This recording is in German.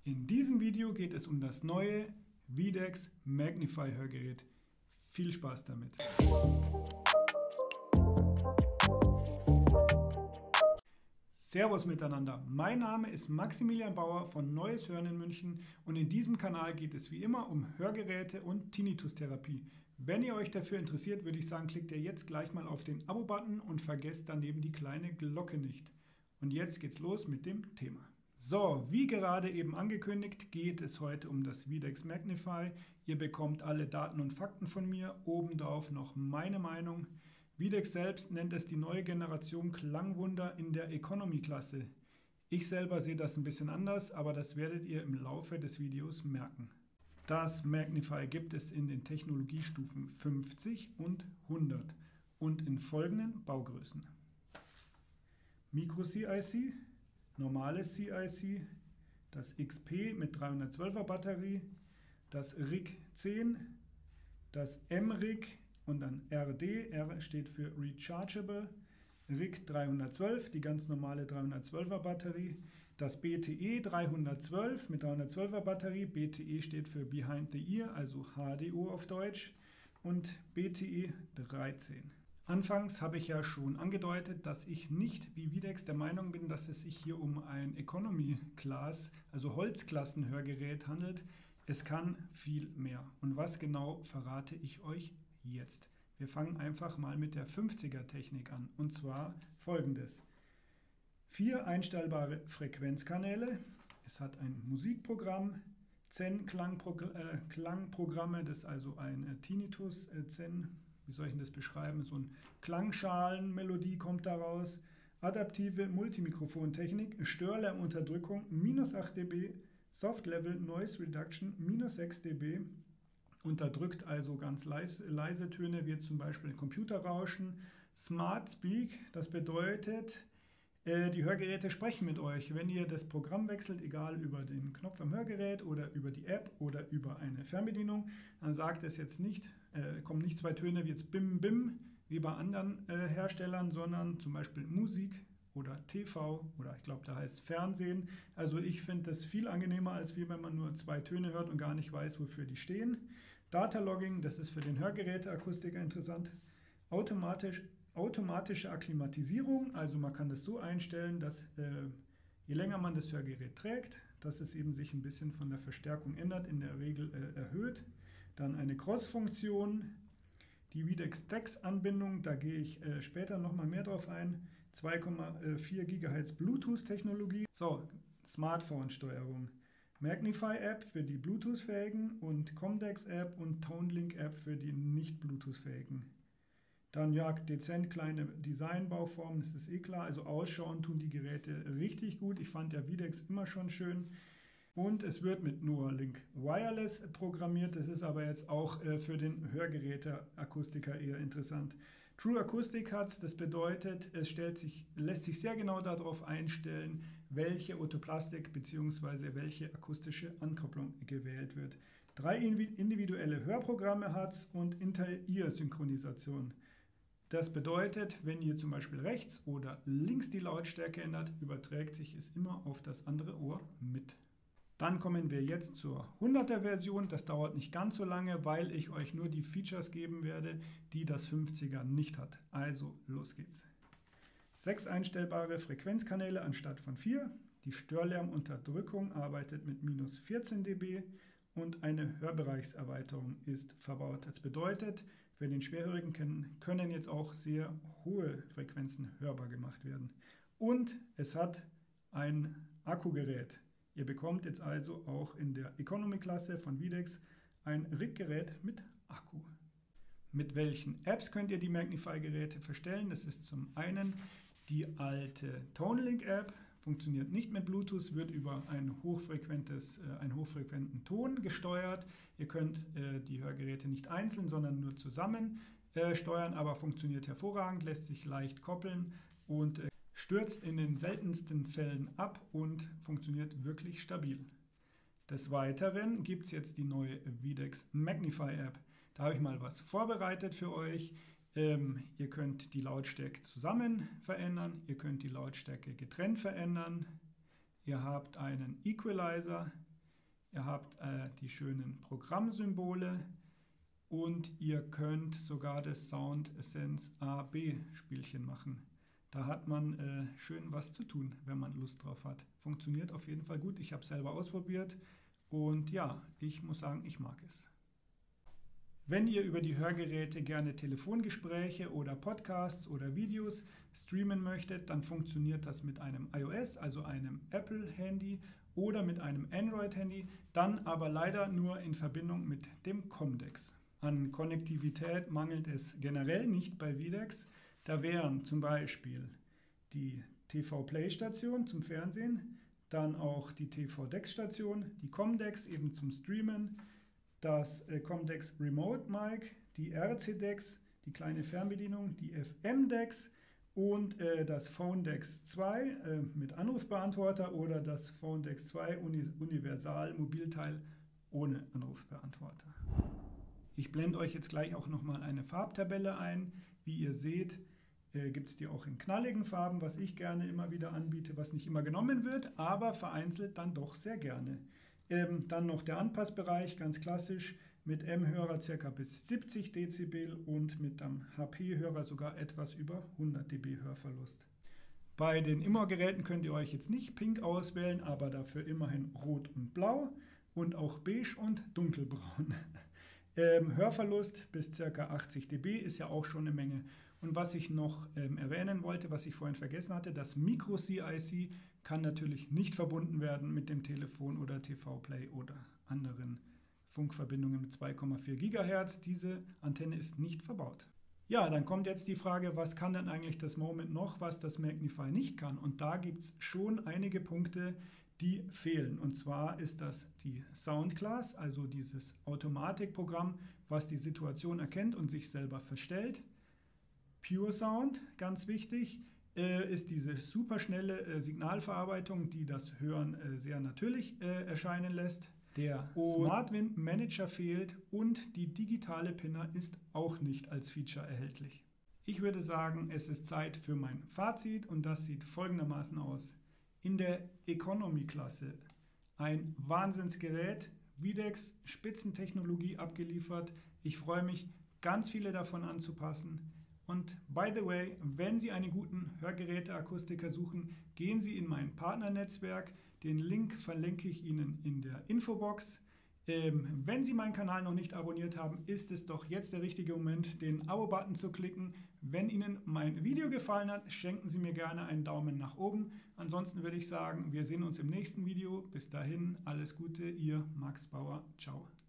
In diesem Video geht es um das neue Videx Magnify Hörgerät. Viel Spaß damit! Servus miteinander, mein Name ist Maximilian Bauer von Neues Hören in München und in diesem Kanal geht es wie immer um Hörgeräte und Tinnitus-Therapie. Wenn ihr euch dafür interessiert, würde ich sagen, klickt ihr jetzt gleich mal auf den Abo-Button und vergesst daneben die kleine Glocke nicht. Und jetzt geht's los mit dem Thema. So, wie gerade eben angekündigt, geht es heute um das Videx Magnify. Ihr bekommt alle Daten und Fakten von mir, obendrauf noch meine Meinung. Videx selbst nennt es die neue Generation Klangwunder in der Economy-Klasse. Ich selber sehe das ein bisschen anders, aber das werdet ihr im Laufe des Videos merken. Das Magnify gibt es in den Technologiestufen 50 und 100 und in folgenden Baugrößen. Micro-CIC, normales CIC, das XP mit 312er Batterie, das RIG 10, das M-RIG und dann RD, R steht für Rechargeable, RIG 312, die ganz normale 312er Batterie, das BTE 312 mit 312er Batterie, BTE steht für Behind the Ear, also HDO auf Deutsch, und BTE 13. Anfangs habe ich ja schon angedeutet, dass ich nicht wie Videx der Meinung bin, dass es sich hier um ein Economy Class, also Holzklassenhörgerät handelt. Es kann viel mehr. Und was genau verrate ich euch jetzt? Wir fangen einfach mal mit der 50er Technik an. Und zwar folgendes. 4 einstellbare Frequenzkanäle. Es hat ein Musikprogramm, Zen-Klangprogramme, das ist also ein Tinnitus-Zen. Wie soll ich denn das beschreiben? So eine Klangschalenmelodie kommt daraus. Adaptive Multimikrofontechnik, Störlärmunterdrückung, -8 dB, Soft Level Noise Reduction, -6 dB. Unterdrückt also ganz leise Töne, wie zum Beispiel Computerrauschen. Smart Speak, das bedeutet, die Hörgeräte sprechen mit euch. Wenn ihr das Programm wechselt, egal über den Knopf am Hörgerät oder über die App oder über eine Fernbedienung, dann sagt es jetzt nicht, kommen nicht 2 Töne wie jetzt Bim Bim, wie bei anderen Herstellern, sondern zum Beispiel Musik oder TV oder ich glaube, da heißt Fernsehen. Also ich finde das viel angenehmer, als wenn man nur 2 Töne hört und gar nicht weiß, wofür die stehen. Data Logging, das ist für den Hörgeräteakustiker interessant. Automatische Akklimatisierung, also man kann das so einstellen, dass je länger man das Hörgerät trägt, dass es eben sich ein bisschen von der Verstärkung ändert, in der Regel erhöht. Dann eine Cross-Funktion, die Videx DEX-Anbindung, da gehe ich später nochmal mehr drauf ein. 2,4 GHz Bluetooth-Technologie. So, Smartphone-Steuerung. Magnify-App für die Bluetooth-fähigen und Comdex-App und ToneLink-App für die nicht Bluetooth-fähigen. Dann ja, dezent kleine Designbauformen, das ist eh klar. Also ausschauen tun die Geräte richtig gut. Ich fand der Videx immer schon schön. Und es wird mit Neuralink Wireless programmiert. Das ist aber jetzt auch für den Hörgeräteakustiker eher interessant. True Acoustic hat es, das bedeutet, lässt sich sehr genau darauf einstellen, welche Otoplastik bzw. welche akustische Ankopplung gewählt wird. 3 individuelle Hörprogramme hat es und Inter-Ear-Synchronisation. Das bedeutet, wenn ihr zum Beispiel rechts oder links die Lautstärke ändert, überträgt sich es immer auf das andere Ohr mit. Dann kommen wir jetzt zur 100er Version. Das dauert nicht ganz so lange, weil ich euch nur die Features geben werde, die das 50er nicht hat. Also los geht's. 6 einstellbare Frequenzkanäle anstatt von 4. Die Störlärmunterdrückung arbeitet mit -14 dB und eine Hörbereichserweiterung ist verbaut. Das bedeutet, für den Schwerhörigen können jetzt auch sehr hohe Frequenzen hörbar gemacht werden. Und es hat ein Akkugerät. Ihr bekommt jetzt also auch in der Economy-Klasse von Videx ein RIG-Gerät mit Akku. Mit welchen Apps könnt ihr die Magnify-Geräte verstellen? Das ist zum einen die alte ToneLink-App, funktioniert nicht mit Bluetooth, wird über einen hochfrequenten Ton gesteuert. Ihr könnt die Hörgeräte nicht einzeln, sondern nur zusammen steuern, aber funktioniert hervorragend, lässt sich leicht koppeln und stürzt in den seltensten Fällen ab und funktioniert wirklich stabil. Des Weiteren gibt es jetzt die neue Videx Magnify App. Da habe ich mal was vorbereitet für euch. Ihr könnt die Lautstärke zusammen verändern, ihr könnt die Lautstärke getrennt verändern. Ihr habt einen Equalizer, ihr habt die schönen Programmsymbole und ihr könnt sogar das SoundSense A/B Spielchen machen. Da hat man schön was zu tun, wenn man Lust drauf hat. Funktioniert auf jeden Fall gut. Ich habe es selber ausprobiert und ja, ich muss sagen, ich mag es. Wenn ihr über die Hörgeräte gerne Telefongespräche oder Podcasts oder Videos streamen möchtet, dann funktioniert das mit einem iOS, also einem Apple-Handy oder mit einem Android-Handy, dann aber leider nur in Verbindung mit dem Comdex. An Konnektivität mangelt es generell nicht bei Videx. Da wären zum Beispiel die TV-Play-Station zum Fernsehen, dann auch die TV-Dex-Station, die Comdex eben zum Streamen, das Comdex Remote Mic, die RC-Dex, die kleine Fernbedienung, die FM-Dex und das PhoneDex 2 mit Anrufbeantworter oder das PhoneDex 2 Universal Mobilteil ohne Anrufbeantworter. Ich blende euch jetzt gleich auch nochmal eine Farbtabelle ein. Wie ihr seht, gibt es die auch in knalligen Farben, was ich gerne immer wieder anbiete, was nicht immer genommen wird, aber vereinzelt dann doch sehr gerne. Dann noch der Anpassbereich, ganz klassisch, mit M-Hörer ca. bis 70 Dezibel und mit dem HP-Hörer sogar etwas über 100 dB Hörverlust. Bei den Immo-Geräten könnt ihr euch jetzt nicht pink auswählen, aber dafür immerhin rot und blau und auch beige und dunkelbraun. Hörverlust bis ca. 80 dB ist ja auch schon eine Menge. Und was ich noch erwähnen wollte, was ich vorhin vergessen hatte, das Micro-CIC kann natürlich nicht verbunden werden mit dem Telefon oder TV-Play oder anderen Funkverbindungen mit 2,4 GHz. Diese Antenne ist nicht verbaut. Ja, dann kommt jetzt die Frage, was kann denn eigentlich das Moment noch, was das Magnify nicht kann? Und da gibt es schon einige Punkte, die fehlen. Und zwar ist das die Soundclass, also dieses Automatikprogramm, was die Situation erkennt und sich selber verstellt. Pure Sound, ganz wichtig, ist diese superschnelle Signalverarbeitung, die das Hören sehr natürlich erscheinen lässt. Der SmartWind Manager fehlt und die digitale Pinner ist auch nicht als Feature erhältlich. Ich würde sagen, es ist Zeit für mein Fazit und das sieht folgendermaßen aus. In der Economy-Klasse ein Wahnsinnsgerät, Videx, Spitzentechnologie abgeliefert. Ich freue mich, ganz viele davon anzupassen. Und by the way, wenn Sie einen guten Hörgeräteakustiker suchen, gehen Sie in mein Partnernetzwerk. Den Link verlinke ich Ihnen in der Infobox. Wenn Sie meinen Kanal noch nicht abonniert haben, ist es doch jetzt der richtige Moment, den Abo-Button zu klicken. Wenn Ihnen mein Video gefallen hat, schenken Sie mir gerne einen Daumen nach oben. Ansonsten würde ich sagen, wir sehen uns im nächsten Video. Bis dahin, alles Gute, Ihr Max Bauer. Ciao.